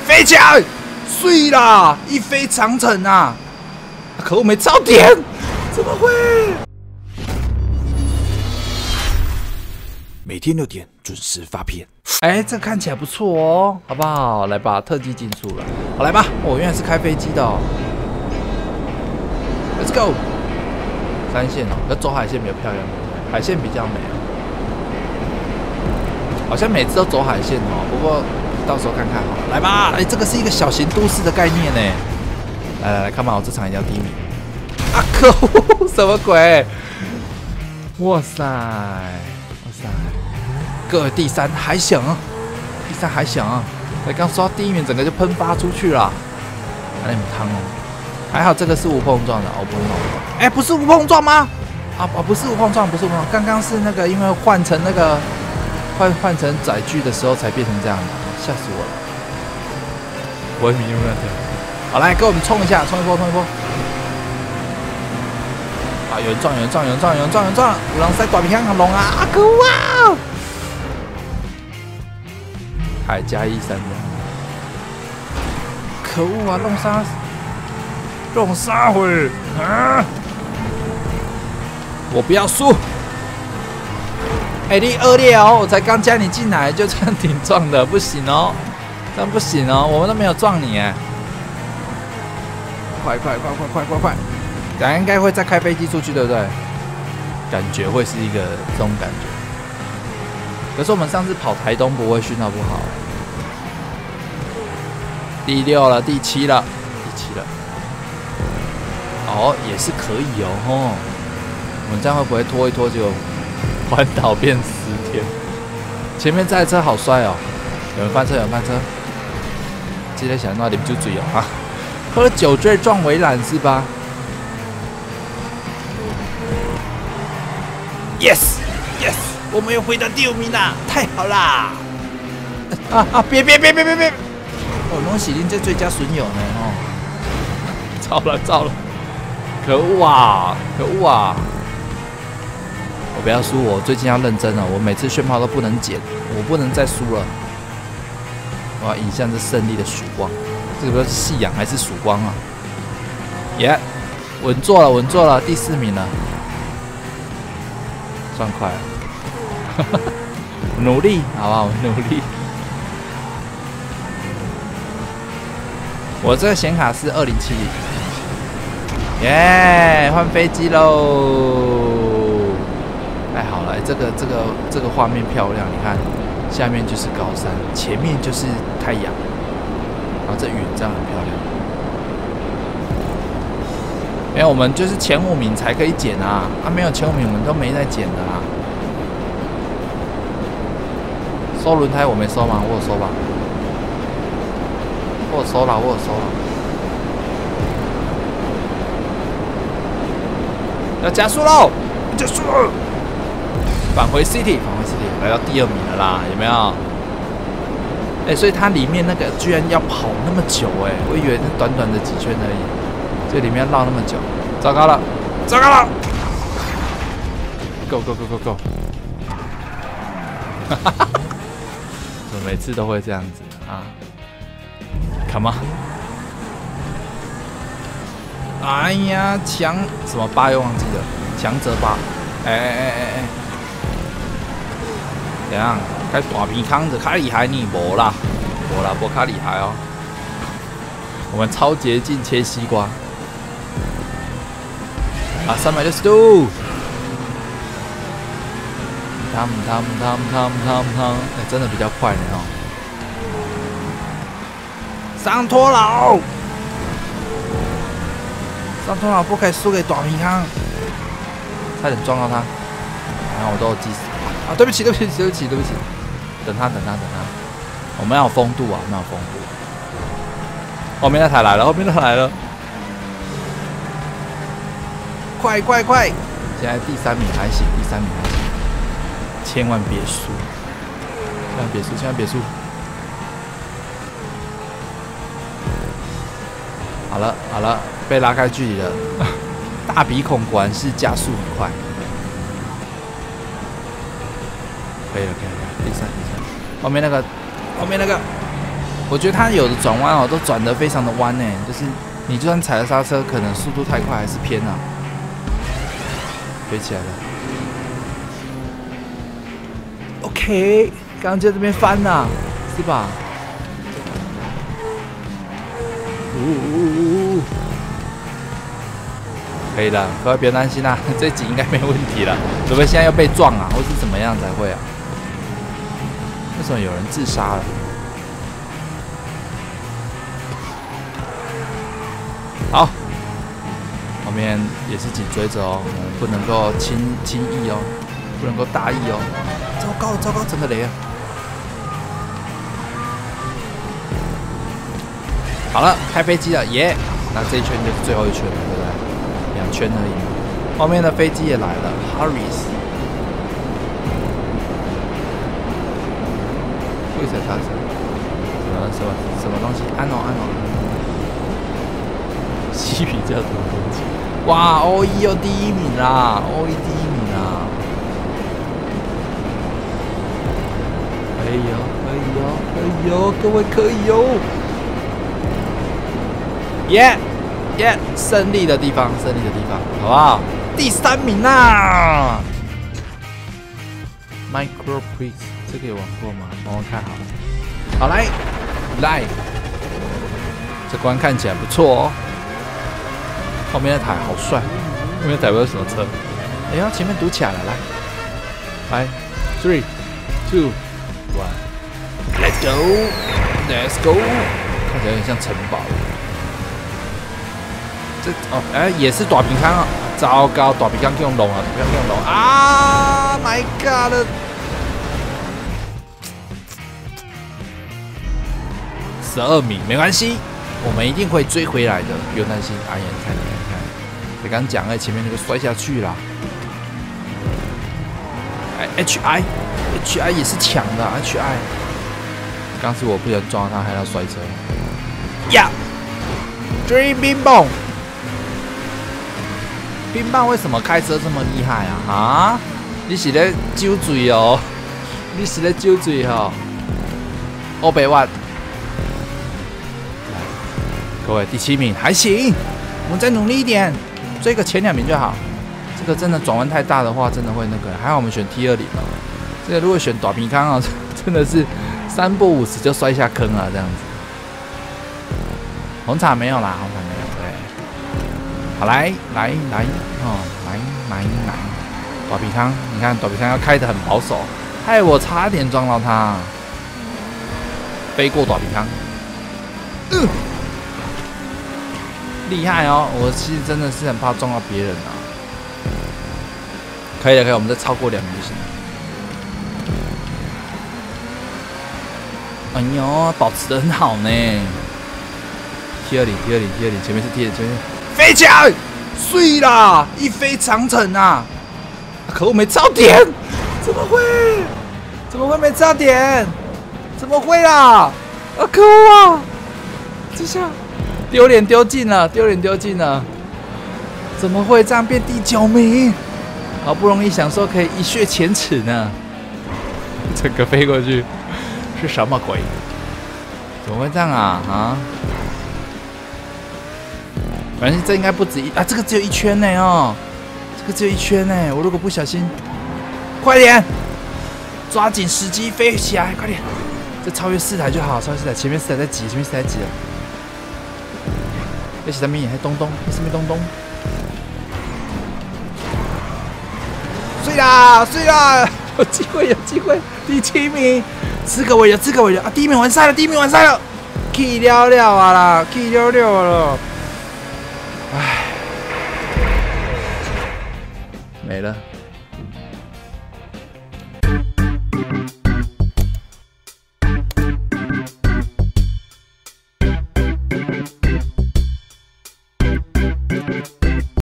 飞起来，碎啦，一飞长城啊！可恶，没照点，怎么会？每天6点准时发片。哎，这看起来不错哦，好不好？来吧，特技竞速了。好，来吧。哦，原来是开飞机的哦。Let's go。3线哦，要走海线比较漂亮，海线比较美哦。好像每次都走海线哦，不过到时候看看好了。来吧，哎，这个是一个小型都市的概念呢。来，看吧，我这场一定要第1名。啊，可恶，什么鬼？哇塞！各位第3还行，第3还行，才刚刷第1名，整个就喷发出去了。那你们汤哦，还好这个是无碰撞的，哦不是无碰撞，哎，不是无碰撞吗？不是无碰撞，不是无碰撞，刚刚是那个因为换成那个换成载具的时候才变成这样的，吓死我了。我也迷路了。好，来，跟我们冲一下，冲一波。啊，有人撞，有人塞大鼻孔龙啊！可恶啊！海加13的，可恶啊！弄啥回啊！我不要输！哎，你恶劣哦！我才刚加你进来就这样挺撞的，不行哦，这样不行哦，我们都没有撞你哎！快！等下应该会再开飞机出去，对不对？感觉会是一个这种感觉。可是我们上次跑台东不会讯号不好。第6了，第7了。哦，也是可以哦，我们这样会不会拖一拖就环岛变10天？前面这台车好帅哦，有人翻车。记得想到你们就嘴哦啊！喝酒醉撞围栏是吧？ Yes， 我们又回到第5名啦，太好啦！别！哦，拢是恁这最佳损友呢哦！糟了！可恶啊！我不要输，我最近要认真了。我每次炫炮都不能减，我不能再输了。我要迎向这胜利的曙光。这个不知道是夕阳还是曙光啊？耶，稳坐了，第4名了。 算快了，努力，好不好？努力。我这个显卡是2070，耶，换飞机喽！太好了，这个画面漂亮，你看，下面就是高山，前面就是太阳，然后这云这样很漂亮。没有，我们就是前5名才可以减啊！没有前5名，我们都没在减的啦。收轮胎我没收吗？我有收吧？我有收了。要加速喽！加速了！返回 City， 来到第2名了啦，有没有？哎，所以它里面那个居然要跑那么久哎，我以为是短短的几圈而已。 这里面绕那么久，糟糕了 ！Go！ 我每次都会这样子啊 ！Come on！ 哎呀，强什么8又忘记了，强者8！哎！怎样？开大鼻康子，开厉害你无啦，无开厉害哦。我们超捷径切西瓜。 360度，哎，真的比较快呢哦。上拖老不可以输给短皮康，差点撞到他，然后我都有计时啊！对不起，等他，我们要有风度啊，后面那台来了。 快！现在第3名还行，千万别输，千万别输。好了，被拉开距离了。大鼻孔果然是加速很快。可以了，第3。后面那个， 我觉得它有的转弯哦，都转得非常的弯呢，就是你就算踩了刹车，可能速度太快还是偏啊。飞起来了。OK， 刚刚在这边翻呐，是吧？可以了，各位别担心啦，这集应该没问题了，除非现在要被撞啊，或是怎么样才会啊？为什么有人自杀了？好，后面也是紧追着哦，不能够轻易哦，不能够大意哦。糟糕糟糕，整个雷啊！好了，开飞机了，耶！那这一圈就是最后一圈了，对不对？2圈而已。后面的飞机也来了 ，Harris。为什么刹车？什么东西？按哦。西比较多东西。哇 ，OE 又第1名啦 ，OE 第1名啦。可以哦，各位可以哦。耶，胜利的地方，好不好？第3名啦 ！Micro Please， 这个有玩过吗？帮我看好了。好，来，这关看起来不错哦。后面那台好帅，后面那台不知道什么车。哎呀，前面堵起来了，来，3、2、1，Let's go，看起来有点像城堡。这哦，也是大平康啊！糟糕，大平康给我弄了，啊 ！My God！ 12名没关系，我们一定会追回来的，不用担心。哎呀，你看，我刚讲前面那个摔下去啦。HI 也是强的 ，HI。刚是我不小心撞到他，还要摔车。呀 ，Dream 冰棒。冰棒为什么开车这么厉害啊？啊，你是在酒醉哦？你是在酒醉哦？200万。各位第7名还行，我们再努力一点，追个前2名就好。这个真的转弯太大的话，真的会那个。还好我们选 T20哦。这个如果选短平康啊，真的是3不50就摔下坑了这样子。红茶没有啦，红茶没有。对，好来，短平康，你看短平康要开得很保守，害我差点撞到他，飞过短平康。厉害哦！我其实真的是很怕撞到别人啊。可以，我们再超过2名就行了。哎呦，保持得很好呢。T20，前面是 T20，前面飞起来，碎啦，一飞长城啊！可恶，没超点，怎么会没超点？怎么会啦？啊，可恶啊！这下。丢脸丢尽了，怎么会这样变第9名？好不容易想说可以一雪前耻呢，整个飞过去是什么鬼？怎么会这样啊？啊！反正这应该不止啊，这个只有1圈呢哦，我如果不小心，快点，抓紧时机飞起来，快点！这超越4台就好，前面4台在挤，了。那是什么？还东东，什么东东？碎啦！有机会！第7名，资格位了啊！第1名完赛了，去了了，唉，没了。